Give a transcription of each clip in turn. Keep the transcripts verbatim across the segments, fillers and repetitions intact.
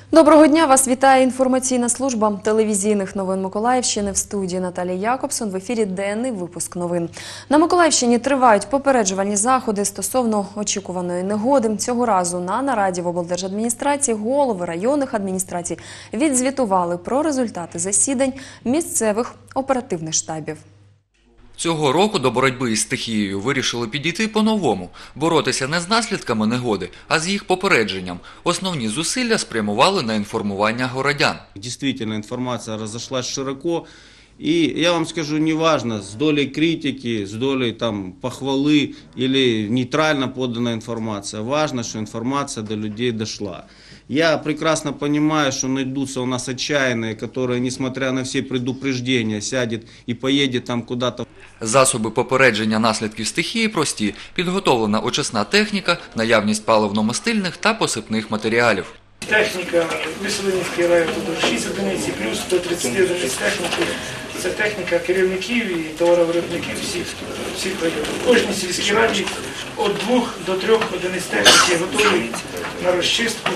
Доброго дня! Вас вітає інформаційна служба телевізійних новин Миколаївщини. В студії Наталія Якобсон. В ефірі денний випуск новин. На Миколаївщині тривають попереджувальні заходи стосовно очікуваної негоди. Цього разу на нараді в облдержадміністрації голови районних адміністрацій відзвітували про результати засідань місцевих оперативних штабів. Цього року до боротьби із стихією вирішили підійти по-новому, боротися не з наслідками негоди, а з їх попередженням. Основні зусилля спрямували на інформування городян. Дійсно, інформація розійшлась широко. І я вам скажу, неважно, з долею критики, з долею там, похвали або нейтрально подана інформація. Важно, що інформація до людей дійшла. Я прекрасно понимаю, что найдутся у нас отчаянные, которые, несмотря на все предупреждения, сядет и поедет там куда-то. Засоби попередження наслідків стихії прості. Підготовлена очисна техніка, наявність паливно-мастильних та посипних матеріалів. Техніка Веселинівський район, шість одиниць плюс сто тридцять одиниць техніки. Це техніка керівників і товаровиробників всіх, всіх районів. Кожній сільській раді від двох до трьох одиниць техніки готові на розчистку.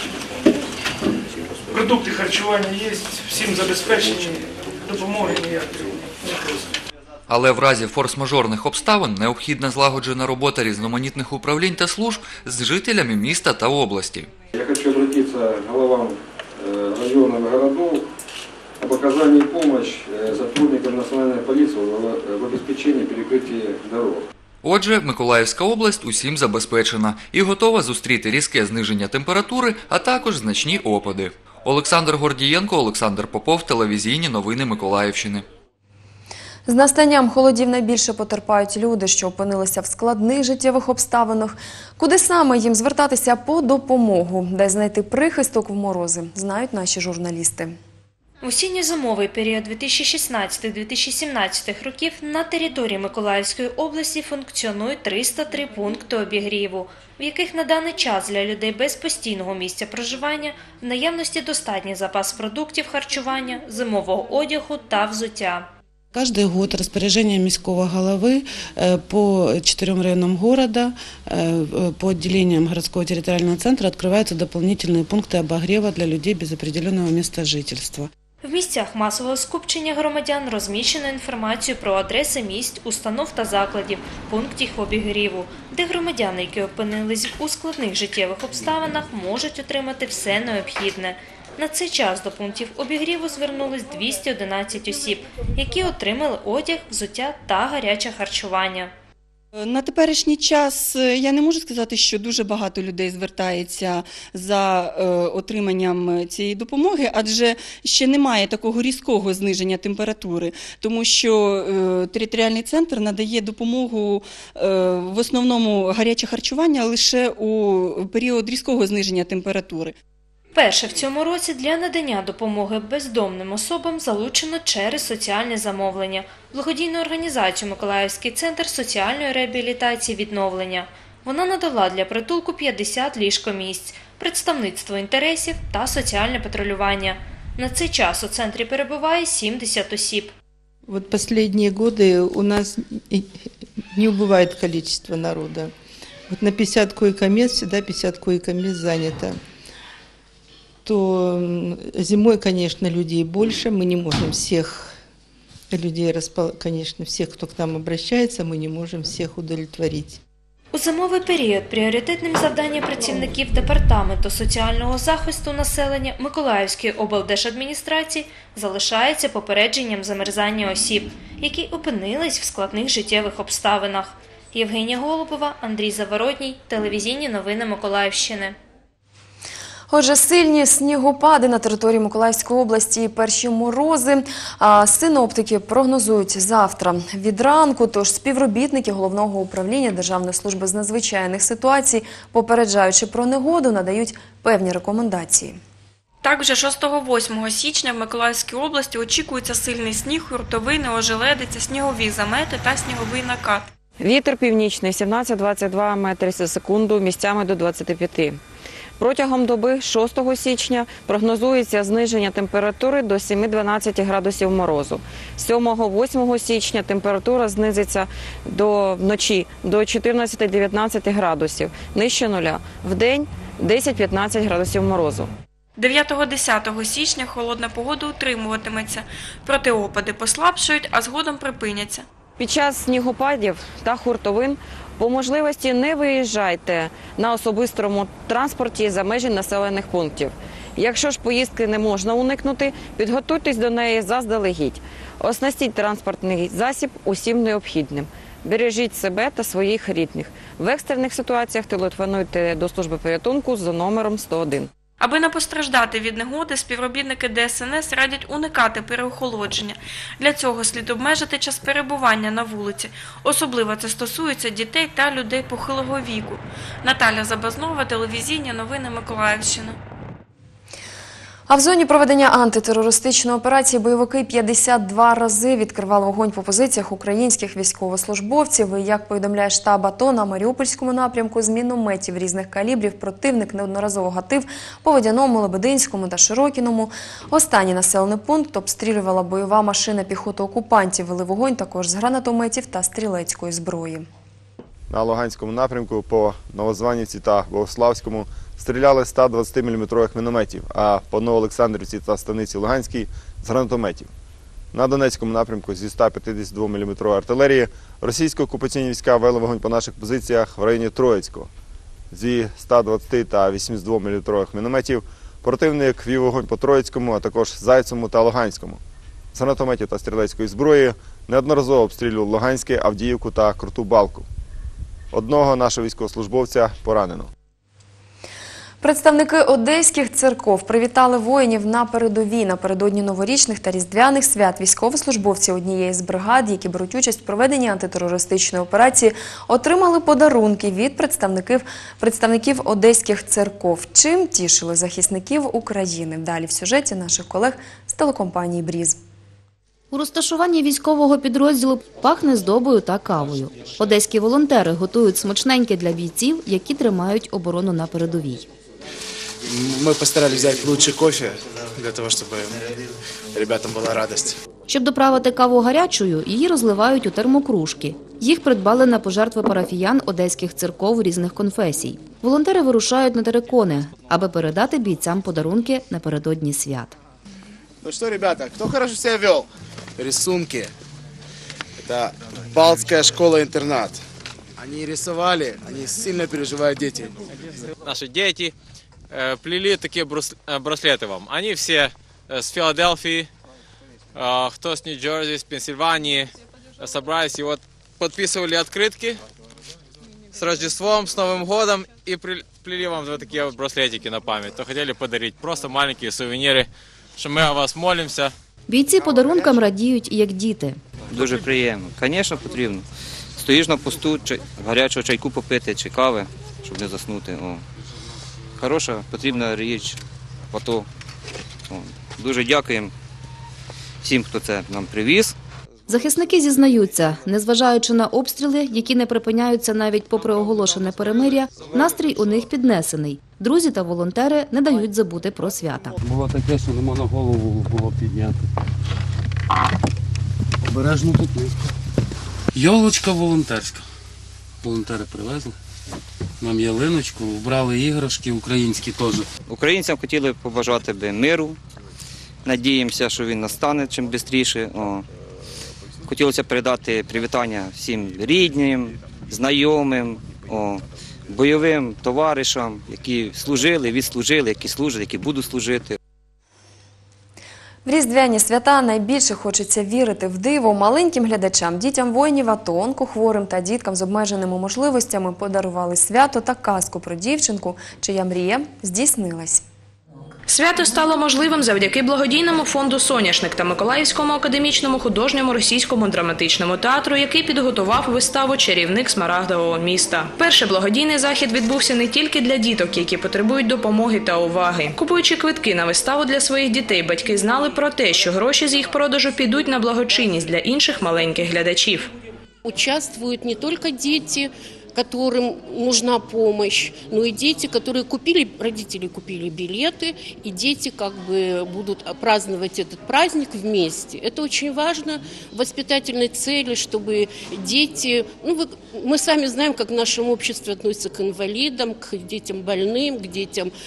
Продукти харчування є, всім забезпечені, допомоги ніякої не просить. Але в разі форс-мажорних обставин необхідна злагоджена робота різноманітних управлінь та служб з жителями міста та області. Я хочу звернутися к головам районів і городів об оказании помощи сотрудникам национальной полиции в обеспечении перекрытия дорог. Отже, Миколаївська область усім забезпечена і готова зустріти різке зниження температури, а також значні опади. Олександр Гордієнко, Олександр Попов, телевізійні новини Миколаївщини. З настанням холодів найбільше потерпають люди, що опинилися в складних життєвих обставинах. Куди саме їм звертатися по допомогу, де знайти прихисток в морози, знають наші журналісти. В осінньо-зимовий період дві тисячі шістнадцятого - дві тисячі сімнадцятого років на території Миколаївської області функціонують триста три пункти обігріву, в яких на даний час для людей без постійного місця проживання в наявності достатній запас продуктів харчування, зимового одягу та взуття. Каждый год распоряжением міського головы по четырем районам города, по отделениям городского территориального центра открываются дополнительные пункты обогрева для людей без определенного места жительства. В місцях масового скупчення громадян розміщено інформацію про адреси місць, установ та закладів, пунктів обігріву, де громадяни, які опинились у складних життєвих обставинах, можуть отримати все необхідне. На цей час до пунктів обігріву звернулись двісті одинадцять осіб, які отримали одяг, взуття та гаряче харчування. На теперішній час я не можу сказати, що дуже багато людей звертається за отриманням цієї допомоги, адже ще немає такого різкого зниження температури, тому що територіальний центр надає допомогу в основному гаряче харчування лише у період різкого зниження температури. Перше в цьому році для надання допомоги бездомним особам залучено через соціальне замовлення благодійну організацію «Миколаївський центр соціальної реабілітації відновлення». Вона надала для притулку п'ятдесят ліжкомісць, представництво інтересів та соціальне патрулювання. На цей час у центрі перебуває сімдесят осіб. Вот последние годы у нас не убывает количество народа. Вот на пятьдесят койко-мест всегда пятьдесят койко-мест занято. То зимой, конечно, людей больше, мы не можем всех людей, конечно, всех, кто к нам обращается, мы не можем всех удовлетворить. У зимовий період пріоритетним завданням працівників Департаменту соціального захисту населення Миколаївської облдержадміністрації залишається попередженням замерзання осіб, які опинились в складних життєвих обставинах. Євгенія Голубова, Андрій Заворотній, телевізійні новини Миколаївщини. Отже, сильні снігопади на території Миколаївської області і перші морози. А синоптики прогнозують завтра від ранку, тож співробітники Головного управління Державної служби з надзвичайних ситуацій, попереджаючи про негоду, надають певні рекомендації. Так, вже шостого-восьмого січня в Миколаївській області очікується сильний сніг, хуртовини, ожеледиця, снігові замети та сніговий накат. Вітер північний сімнадцять - двадцять два метри за секунду, місцями до двадцяти п'яти. Протягом доби шостого січня прогнозується зниження температури до семи - дванадцяти градусів морозу. сьомого-восьмого січня температура знизиться до вночі до чотирнадцяти - дев'ятнадцяти градусів, нижче нуля. Вдень десять - п'ятнадцять градусів морозу. дев'ятого-десятого січня холодна погода утримуватиметься, проте опади послабшають, а згодом припиняться. Під час снігопадів та хуртовин по можливості не виїжджайте на особистому транспорті за межі населених пунктів. Якщо ж поїздки не можна уникнути, підготуйтесь до неї заздалегідь. Оснастіть транспортний засіб усім необхідним. Бережіть себе та своїх рідних. В екстрених ситуаціях телефонуйте до служби порятунку за номером сто один. Аби не постраждати від негоди, співробітники Де Ес Ен Ес радять уникати переохолодження. Для цього слід обмежити час перебування на вулиці. Особливо це стосується дітей та людей похилого віку. Наталя Забазнова, телевізійні новини Миколаївщини. А в зоні проведення антитерористичної операції бойовики п'ятдесят два рази відкривали вогонь по позиціях українських військовослужбовців. І, як повідомляє штаб АТО, на Маріупольському напрямку з мінометів різних калібрів противник неодноразово гатив по Водяному, Лебединському та Широкіному. Останній населений пункт обстрілювала бойова машина піхоти окупантів. Вели вогонь також з гранатометів та стрілецької зброї. На Луганському напрямку по Новозванівці та Богославському стріляли з ста двадцятиміліметрових мінометів, а по Новоолександрівці та Станиці Луганській – з гранатометів. На Донецькому напрямку зі ста п'ятдесятидвоміліметрової артилерії російсько-окупаційні війська вели вогонь по наших позиціях в районі Троїцького. Зі ста двадцяти та вісімдесятидвоміліметрових мінометів противник вів вогонь по Троїцькому, а також Зайцевому та Луганському. З гранатометів та стрілецької зброї неодноразово обстрілював Луганське, Авдіївку та Круту Балку. Одного нашого військовослужбовця поранено. Представники одеських церков привітали воїнів на передовій. Напередодні новорічних та різдвяних свят військовослужбовці однієї з бригад, які беруть участь в проведенні антитерористичної операції, отримали подарунки від представників, представників одеських церков. Чим тішили захисників України? Далі в сюжеті наших колег з телекомпанії «Бріз». У розташуванні військового підрозділу пахне здобою та кавою. Одеські волонтери готують смачненьке для бійців, які тримають оборону на передовій. Ми постарались взяти лучший кофе, для того, щоб ребятам була радість. Щоб доправити каву гарячою, її розливають у термокружки. Їх придбали на пожертви парафіян одеських церков різних конфесій. Волонтери вирушають на терикони, аби передати бійцям подарунки напередодні свят. Ну що, ребята, хто хорошо себе вел? Рисунки. Это Балтская школа-интернат. Они рисовали, они сильно переживают дети. Наши дети э, плели такие брус, э, браслеты вам. Они все э, с Филадельфии, э, кто с Нью-Джерси, с Пенсильвании э, собрались и вот подписывали открытки с Рождеством, с Новым годом и плели вам вот такие вот браслетики на память. То хотели подарить просто маленькие сувениры, що ми о вас молимося. Бійці подарункам радіють, як діти. Дуже приємно. Звісно, потрібно. Стоїш на посту, гарячого чайку попити чи кави, щоб не заснути. О. Хороша, потрібна річ в АТО. О. Дуже дякуємо всім, хто це нам привіз. Захисники зізнаються, незважаючи на обстріли, які не припиняються навіть попри оголошене перемир'я, настрій у них піднесений. Друзі та волонтери не дають забути про свята. Було таке, що не можна голову було підняти. Обережно тут низько. Йолочка волонтерська. Волонтери привезли. Нам ялиночку, вбрали іграшки українські теж. Українцям хотіли побажати би миру. Надіємося, що він настане чим швидше. Хотілося передати привітання всім рідним, знайомим, о, бойовим товаришам, які служили, відслужили, які служать, які будуть служити. В різдвяні свята найбільше хочеться вірити в диво. Маленьким глядачам, дітям воїнів АТО, онкохворим та діткам з обмеженими можливостями подарували свято та казку про дівчинку, чия мрія здійснилась. Свято стало можливим завдяки благодійному фонду «Соняшник» та Миколаївському академічному художньому російському драматичному театру, який підготував виставу «Чарівник Смарагдового міста». Перший благодійний захід відбувся не тільки для діток, які потребують допомоги та уваги. Купуючи квитки на виставу для своїх дітей, батьки знали про те, що гроші з їх продажу підуть на благочинність для інших маленьких глядачів. Участвують не тільки діти, которым нужна помощь, но и дети, которые купили, родители купили билеты, и дети как бы будут праздновать этот праздник вместе. Это очень важно в воспитательной цели, чтобы дети, ну вы, мы сами знаем, как в нашем обществе относятся к инвалидам, к детям больным, к детям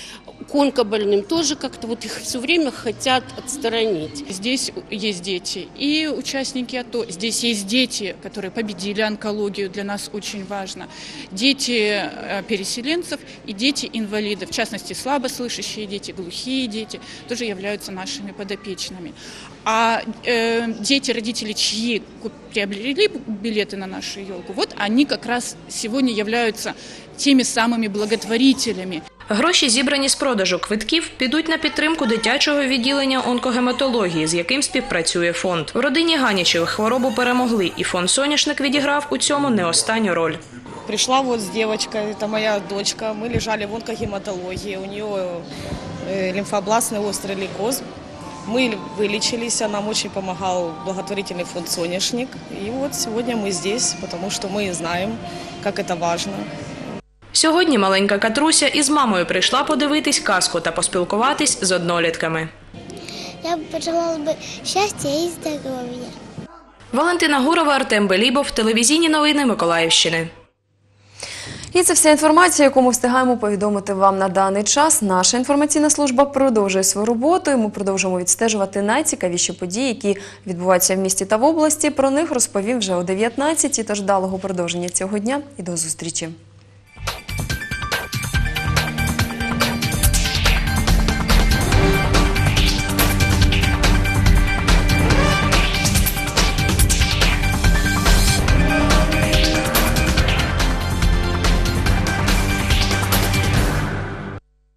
онкобольным тоже как-то вот их все время хотят отсторонить. Здесь есть дети и участники АТО. Здесь есть дети, которые победили онкологию, для нас очень важно. Дети переселенцев и дети инвалидов, в частности слабослышащие дети, глухие дети, тоже являются нашими подопечными. А э, дети, родители, чьи приобрели билеты на нашу елку, вот они как раз сегодня являются теми самими благотворителями. Гроші, зібрані з продажу квитків, підуть на підтримку дитячого відділення онкогематології, з яким співпрацює фонд. В родині Ганічевих хворобу перемогли, і фонд «Соняшник» відіграв у цьому не останню роль. Пришла вот с девочкой, это моя дочка, мы лежали в онкогематологии, у нее лимфобластный острый лейкоз. Мы вылечились, нам очень помогал благотворительный фонд «Соняшник». И вот сегодня мы здесь, потому что мы знаем, как это важно. Сьогодні маленька Катруся із мамою прийшла подивитись казку та поспілкуватись з однолітками. Я б пожелала би щастя і здоров'я. Валентина Гурова, Артем Белібов, телевізійні новини Миколаївщини. І це вся інформація, яку ми встигаємо повідомити вам на даний час. Наша інформаційна служба продовжує свою роботу, і ми продовжуємо відстежувати найцікавіші події, які відбуваються в місті та в області. Про них розповім вже о дев'ятнадцятій, тож вдалого продовження цього дня і до зустрічі.